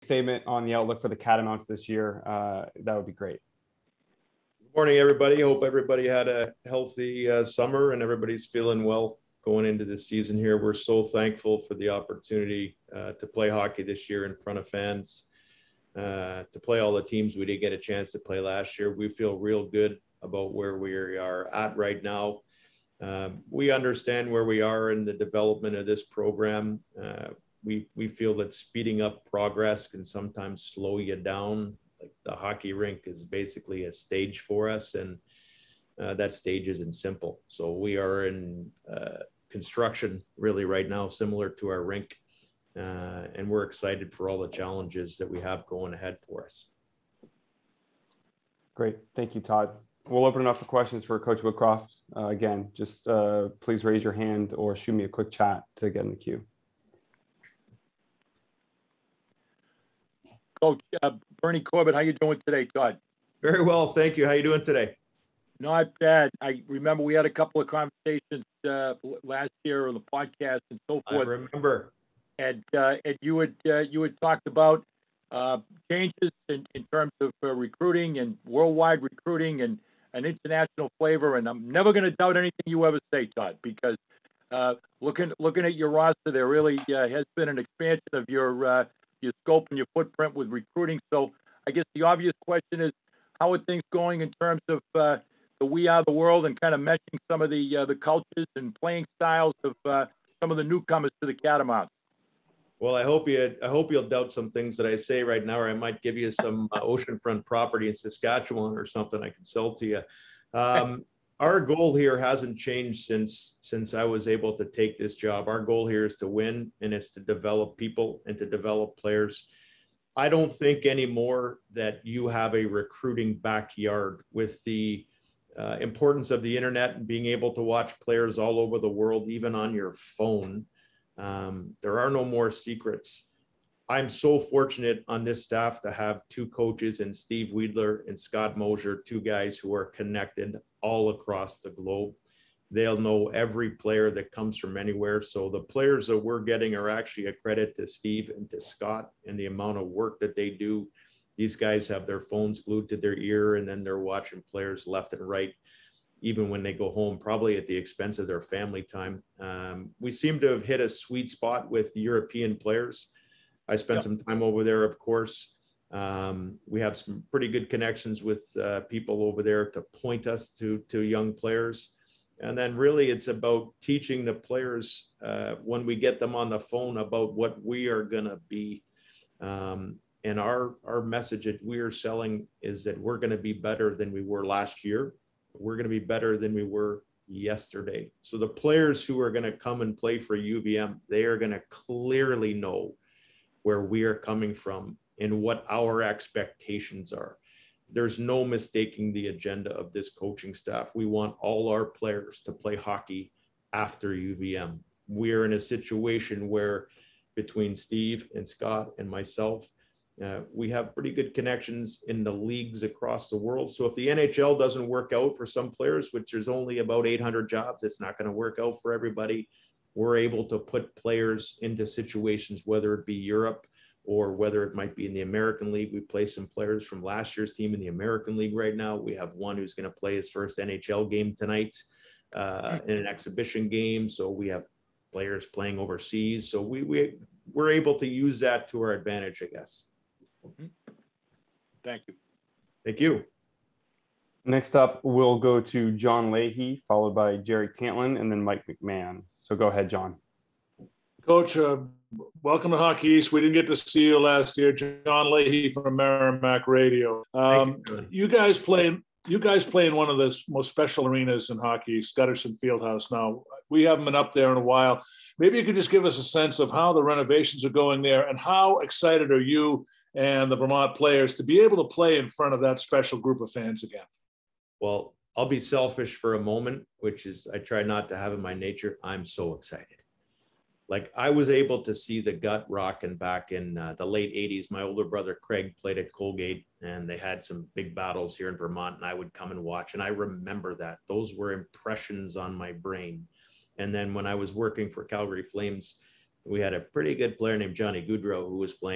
statement on the outlook for the Catamounts this year, that would be great. Good morning, everybody. Hope everybody had a healthy summer and everybody's feeling well going into this season here. We're so thankful for the opportunity to play hockey this year in front of fans, to play all the teams we didn't get a chance to play last year. We feel real good about where we are at right now. We understand where we are in the development of this program. We feel that speeding up progress can sometimes slow you down. Like the hockey rink is basically a stage for us, and that stage isn't simple. So we are in construction really right now, similar to our rink, and we're excited for all the challenges that we have going ahead for us. Great. Thank you, Todd. We'll open it up for questions for Coach Woodcroft. Again, just please raise your hand or shoot me a quick chat to get in the queue. Coach Bernie Corbett, how you doing today, Todd? Very well, thank you. How you doing today? Not bad. I remember we had a couple of conversations last year on the podcast and so forth. I remember. And you had talked about changes in terms of recruiting and worldwide recruiting and an international flavor. And I'm never going to doubt anything you ever say, Todd, because looking at your roster, there really has been an expansion of your scope and your footprint with recruiting. So I guess the obvious question is, how are things going in terms of the We Are the World and kind of meshing some of the cultures and playing styles of some of the newcomers to the Catamounts? Well, I hope you'll doubt some things that I say right now, or I might give you some oceanfront property in Saskatchewan or something I can sell to you. Our goal here hasn't changed since I was able to take this job. Our goal here is to win, and it's to develop people and to develop players. I don't think anymore that you have a recruiting backyard with the importance of the internet and being able to watch players all over the world, even on your phone. There are no more secrets. I'm so fortunate on this staff to have two coaches in Steve Weidler and Scott Mosier, two guys who are connected all across the globe. They'll know every player that comes from anywhere. So the players that we're getting are actually a credit to Steve and to Scott and the amount of work that they do. These guys have their phones glued to their ear, and then they're watching players left and right, even when they go home, probably at the expense of their family time. We seem to have hit a sweet spot with European players. I spent some time over there, of course. We have some pretty good connections with people over there to point us to young players. And then really it's about teaching the players when we get them on the phone about what we are going to be. And our message that we are selling is that we're going to be better than we were last year. We're going to be better than we were yesterday. So the players who are going to come and play for UVM, they are going to clearly know where we are coming from and what our expectations are. There's no mistaking the agenda of this coaching staff. We want all our players to play hockey after UVM. We're in a situation where between Steve and Scott and myself, we have pretty good connections in the leagues across the world. So if the NHL doesn't work out for some players, which there's only about 800 jobs, it's not going to work out for everybody. We're able to put players into situations, whether it be Europe or whether it might be in the American League. We play some players from last year's team in the American League right now. We have one who's going to play his first NHL game tonight in an exhibition game. So we have players playing overseas. So we're able to use that to our advantage, I guess. Thank you. Thank you. Next up, we'll go to John Leahy, followed by Jerry Cantlin, and then Mike McMahon. So go ahead, John. Coach, welcome to Hockey East. We didn't get to see you last year. John Leahy from Merrimack Radio. You guys play in one of the most special arenas in hockey, Gutterson Fieldhouse. Now, we haven't been up there in a while. Maybe you could just give us a sense of how the renovations are going there and how excited are you and the Vermont players to be able to play in front of that special group of fans again? Well, I'll be selfish for a moment, which is I try not to have in my nature. I'm so excited. Like I was able to see the gut rocking back in the late 80s. My older brother, Craig, played at Colgate and they had some big battles here in Vermont and I would come and watch. And I remember that. Those were impressions on my brain. And then when I was working for Calgary Flames, we had a pretty good player named Johnny Goodrow who was playing.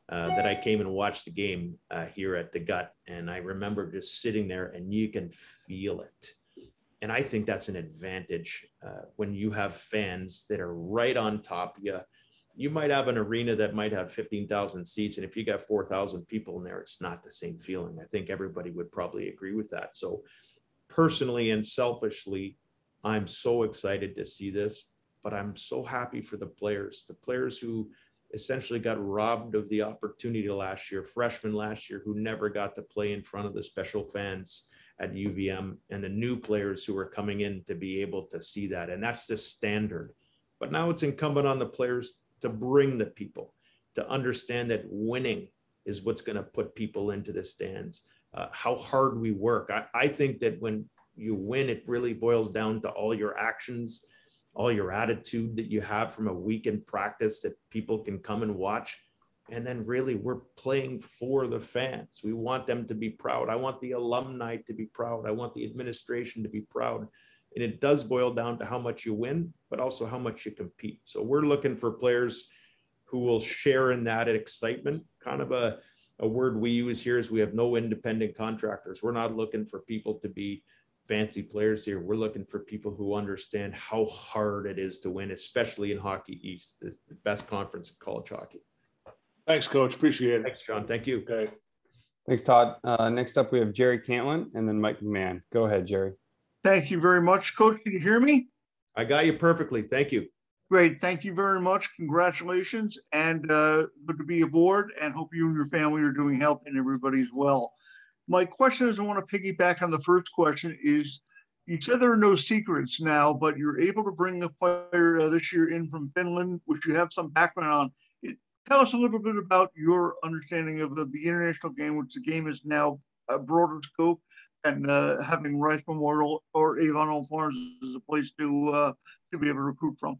that I came and watched the game here at the Gut. And I remember just sitting there and you can feel it. And I think that's an advantage when you have fans that are right on top of you. You might have an arena that might have 15,000 seats. And if you got 4,000 people in there, it's not the same feeling. I think everybody would probably agree with that. So personally and selfishly, I'm so excited to see this, but I'm so happy for the players who essentially got robbed of the opportunity last year, freshmen last year who never got to play in front of the special fans at UVM, and the new players who are coming in to be able to see that. And that's the standard. But now it's incumbent on the players to bring the people, to understand that winning is what's going to put people into the stands, how hard we work. I think that when you win, it really boils down to all your actions, all your attitude that you have from a week in practice that people can come and watch. And then really we're playing for the fans. We want them to be proud. I want the alumni to be proud. I want the administration to be proud. And it does boil down to how much you win, but also how much you compete. So we're looking for players who will share in that excitement. Kind of a word we use here is we have no independent contractors. We're not looking for people to be fancy players here. We're looking for people who understand how hard it is to win, especially in Hockey East, the best conference in college hockey. Thanks, Coach. Appreciate it. Thanks, John. Thank you. Okay. Thanks, Todd. Next up, we have Jerry Cantlin and then Mike McMahon. Go ahead, Jerry. Thank you very much, Coach. Can you hear me? I got you perfectly. Thank you. Great. Thank you very much. Congratulations, and good to be aboard, and hope you and your family are doing healthy and everybody's well. My question is, I want to piggyback on the first question is, you said there are no secrets now, but you're able to bring a player this year in from Finland, which you have some background on. Tell us a little bit about your understanding of the international game, which the game is now a broader scope, and having Rice Memorial or Avon Old Farms is a place to be able to recruit from.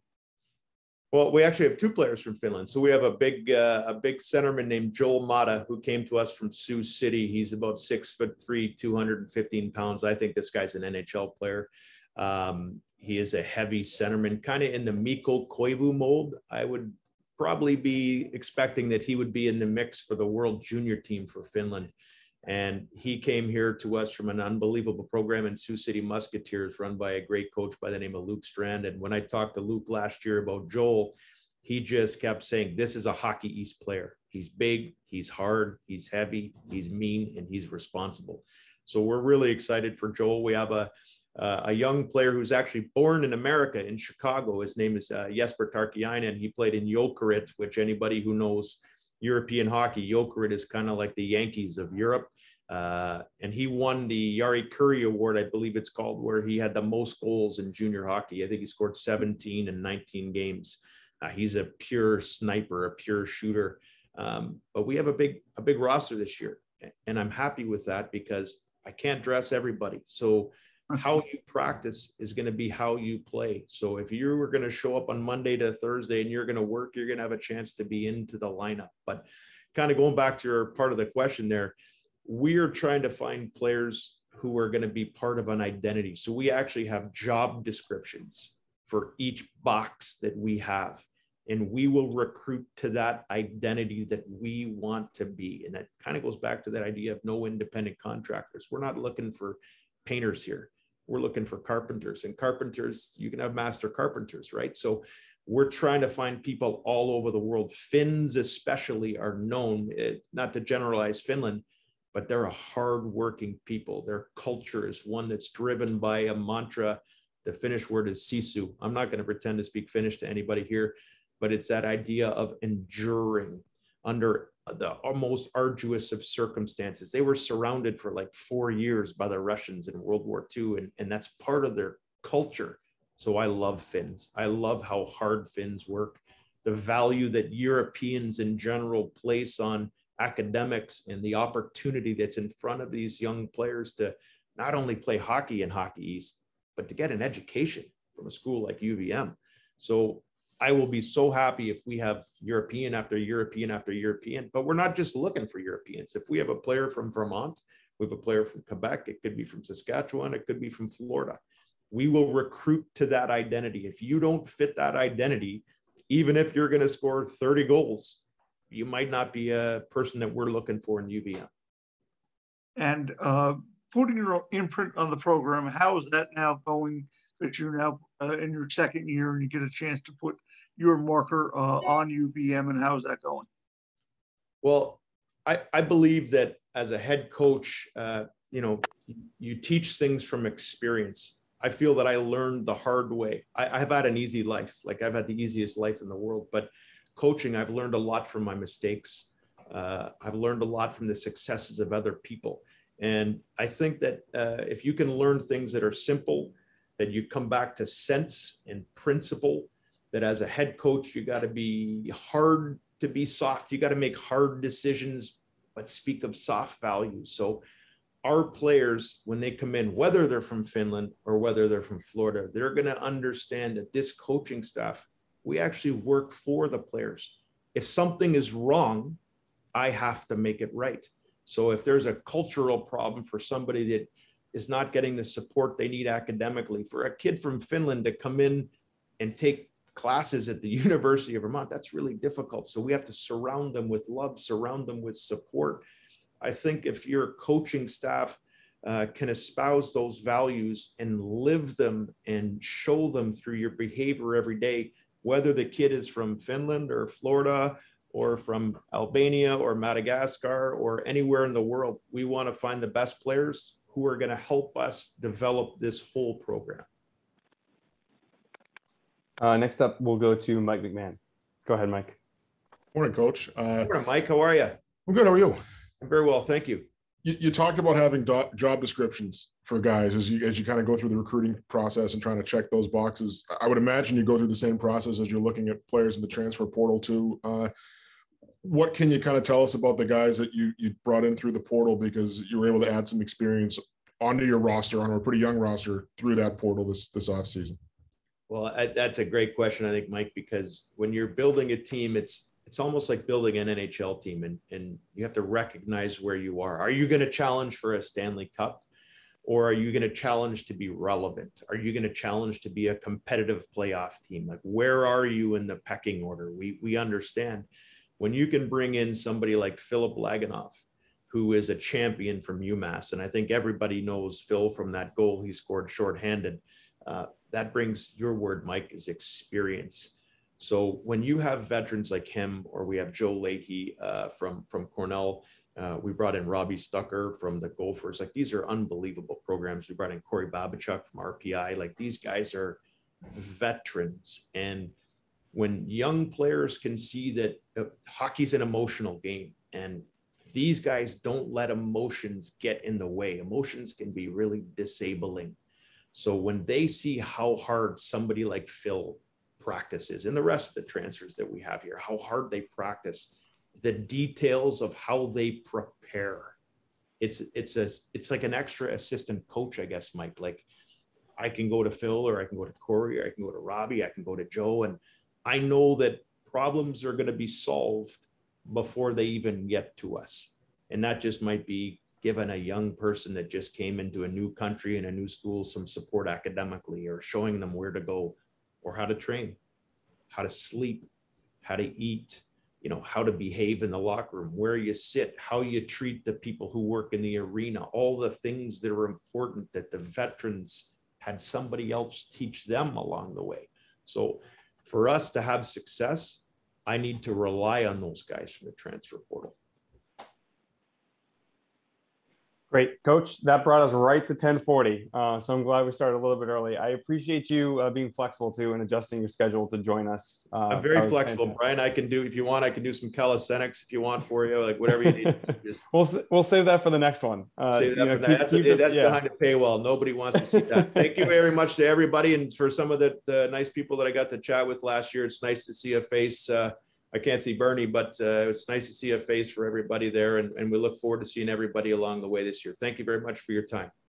Well, we actually have two players from Finland. So we have a big centerman named Joel Mata, who came to us from Sioux City. He's about 6'3", 215 pounds. I think this guy's an NHL player. He is a heavy centerman, kind of in the Mikko Koivu mold. I would probably be expecting that he would be in the mix for the World Junior team for Finland. And he came here to us from an unbelievable program in Sioux City Musketeers, run by a great coach by the name of Luke Strand. And when I talked to Luke last year about Joel, he just kept saying, this is a Hockey East player. He's big, he's hard, he's heavy, he's mean, and he's responsible. So we're really excited for Joel. We have a young player who's actually born in America, in Chicago. His name is Jesper Tarkiainen. He played in Jokerit, which anybody who knows European hockey, Jokerit is kind of like the Yankees of Europe. And he won the Jari Kurri Award, I believe it's called, where he had the most goals in junior hockey. I think he scored 17 in 19 games. He's a pure sniper, a pure shooter. But we have a big roster this year. And I'm happy with that because I can't dress everybody. So how you practice is going to be how you play. So if you were going to show up on Monday to Thursday and you're going to work, you're going to have a chance to be into the lineup. But kind of going back to your part of the question there, we are trying to find players who are going to be part of an identity. So we actually have job descriptions for each box that we have, and we will recruit to that identity that we want to be. And that kind of goes back to that idea of no independent contractors. We're not looking for painters here. We're looking for carpenters, and carpenters, you can have master carpenters, right? So we're trying to find people all over the world. Finns especially are known, not to generalize Finland, but they're a hardworking people. Their culture is one that's driven by a mantra. The Finnish word is sisu. I'm not going to pretend to speak Finnish to anybody here, but it's that idea of enduring under the most arduous of circumstances. They were surrounded for like 4 years by the Russians in World War II, and that's part of their culture. So I love Finns. I love how hard Finns work. The value that Europeans in general place on academics and the opportunity that's in front of these young players to not only play hockey in Hockey East, but to get an education from a school like UVM. So I will be so happy if we have European after European after European, but we're not just looking for Europeans. If we have a player from Vermont, we have a player from Quebec, it could be from Saskatchewan, it could be from Florida. We will recruit to that identity. If you don't fit that identity, even if you're going to score 30 goals, you might not be a person that we're looking for in UVM. And putting your imprint on the program, how is that now going that you're now in your second year and you get a chance to put your marker on UVM, and how is that going? Well, I believe that as a head coach, you know, you teach things from experience. I feel that I learned the hard way. I've had an easy life. Like, I've had the easiest life in the world, but coaching, I've learned a lot from my mistakes. I've learned a lot from the successes of other people. And I think that if you can learn things that are simple, that you come back to sense and principle, that as a head coach, you got to be hard to be soft. You got to make hard decisions, but speak of soft values. So our players, when they come in, whether they're from Finland or whether they're from Florida, they're going to understand that this coaching staff, we actually work for the players. If something is wrong, I have to make it right. So if there's a cultural problem for somebody that is not getting the support they need academically, for a kid from Finland to come in and take classes at the University of Vermont, that's really difficult. So we have to surround them with love, surround them with support. I think if your coaching staff can espouse those values and live them and show them through your behavior every day, whether the kid is from Finland or Florida or from Albania or Madagascar or anywhere in the world, we want to find the best players who are going to help us develop this whole program. Next up, we'll go to Mike McMahon. Go ahead, Mike. Morning, Coach. Morning, Mike. How are you? I'm good. How are you? I'm very well, thank you. You talked about having job descriptions for guys as you kind of go through the recruiting process and trying to check those boxes. I would imagine you go through the same process as you're looking at players in the transfer portal too. What can you kind of tell us about the guys that you brought in through the portal, because you were able to add some experience onto your roster, on a pretty young roster, through that portal this offseason? Well, that's a great question, I think, Mike, because when you're building a team, it's almost like building an NHL team, and you have to recognize where you are. Are you going to challenge for a Stanley Cup, or are you going to challenge to be relevant? Are you going to challenge to be a competitive playoff team? Like, where are you in the pecking order? We understand when you can bring in somebody like Philip Laganoff, who is a champion from UMass, and I think everybody knows Phil from that goal he scored shorthanded. That brings your word, Mike, is experience. So when you have veterans like him, or we have Joe Leahy from Cornell, we brought in Robbie Stucker from the Gophers. Like, these are unbelievable programs. We brought in Corey Babachuk from RPI. Like, these guys are veterans. And when young players can see that hockey's an emotional game, and these guys don't let emotions get in the way. Emotions can be really disabling. So when they see how hard somebody like Phil practices, and the rest of the transfers that we have here, how hard they practice, the details of how they prepare, it's like an extra assistant coach, I guess, Mike. Like, I can go to Phil, or I can go to Corey, or I can go to Robbie, I can go to Joe, and I know that problems are going to be solved before they even get to us. And that just might be giving a young person that just came into a new country and a new school some support academically, or showing them where to go, or how to train, how to sleep, how to eat, you know, how to behave in the locker room, where you sit, how you treat the people who work in the arena, all the things that are important that the veterans had somebody else teach them along the way. So for us to have success, I need to rely on those guys from the transfer portal. Great, Coach. That brought us right to 10:40. So I'm glad we started a little bit early. I appreciate you being flexible too and adjusting your schedule to join us. I'm very flexible, fantastic. Brian. I can do, if you want, I can do some calisthenics if you want for you, like whatever you need. Just we'll save that for the next one. Save that for that. That's behind a paywall. Nobody wants to see that. Thank you very much to everybody, and for some of the nice people that I got to chat with last year. It's nice to see a face. I can't see Bernie, but it's nice to see a face for everybody there. And we look forward to seeing everybody along the way this year. Thank you very much for your time.